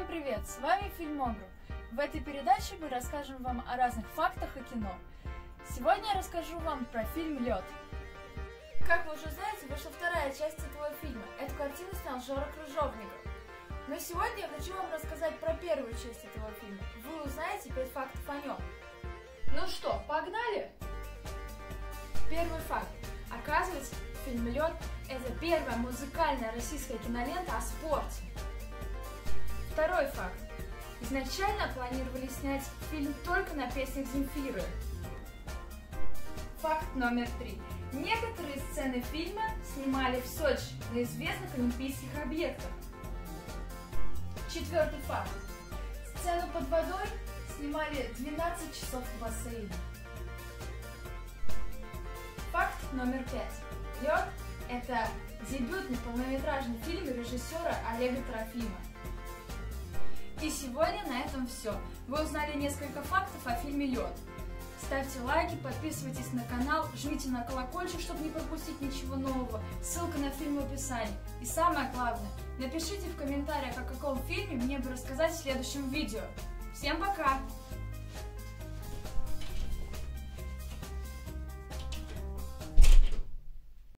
привет! С вами Фильмограф. В этой передаче мы расскажем вам о разных фактах о кино. Сегодня я расскажу вам про фильм «Лед». Как вы уже знаете, вышла вторая часть этого фильма. Эту картину снял Жора Крыжовников. Но сегодня я хочу вам рассказать про первую часть этого фильма. Вы узнаете 5 фактов о нем. Ну что, погнали? Первый факт. Оказывается, фильм «Лед» — это первая музыкальная российская кинолента о спорте. Второй факт. Изначально планировали снять фильм только на песнях Земфиры. Факт номер 3. Некоторые сцены фильма снимали в Сочи на известных олимпийских объектах. Четвертый факт. Сцену под водой снимали 12 часов в бассейне. Факт номер 5. «Лед» — это дебютный полнометражный фильм режиссера Олега Трофима. И сегодня на этом все. Вы узнали несколько фактов о фильме «Лед». Ставьте лайки, подписывайтесь на канал, жмите на колокольчик, чтобы не пропустить ничего нового. Ссылка на фильм в описании. И самое главное, напишите в комментариях, о каком фильме мне бы рассказать в следующем видео. Всем пока!